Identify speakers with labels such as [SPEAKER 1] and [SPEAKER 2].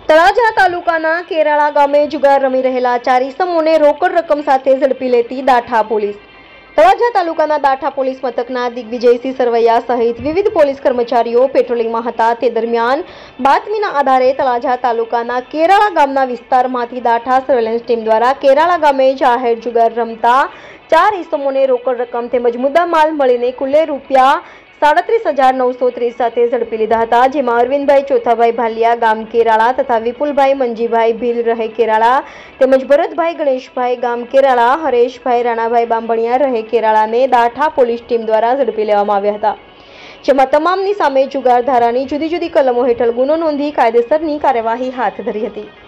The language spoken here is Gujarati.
[SPEAKER 1] તળાજા તાલુકાના કેરાળા ગામે જુગાર રમી રહેલા 4 ઇસમોને રોકડ રકમ સાથે ઝડપી લેતી દાઠા પોલીસ। તળાજા તાલુકાના દાઠા પોલીસ મથકના દિગ્વિજયસિંહ સરવૈયા સહિત વિવિધ પોલીસ કર્મચારીઓ પેટ્રોલિંગમાં હતા। તે દરમિયાન બાતમીના આધારે તળાજા તાલુકાના કેરાળા ગામના વિસ્તારમાંથી દાઠા સર્વેલન્સ ટીમ દ્વારા કેરાળા ગામે જાહેર જુગાર રમતા 4 ઇસમોને રોકડ રકમ તેમજ મુદ્દામાલ મળીને કુલે રૂપિયા 37,930 સાથે ઝડપી લીધા હતા। જેમાં અરવિંદભાઈ ચોથાભાઈ ભાલિયા ગામ કેરાળા તથા વિપુલભાઈ મંજીભાઈ ભીલ રહે કેરાળા તેમજ ભરતભાઈ ગણેશભાઈ ગામ કેરાળા, હરેશભાઈ રાણાભાઈ બાંભણિયા રહે કેરાળાને દાઠા પોલીસ ટીમ દ્વારા ઝડપી લેવામાં આવ્યા હતા। જેમાં તમામની સામે જુગાર ધારાની જુદી જુદી કલમો હેઠળ ગુનો નોંધી કાયદેસરની કાર્યવાહી હાથ ધરી હતી।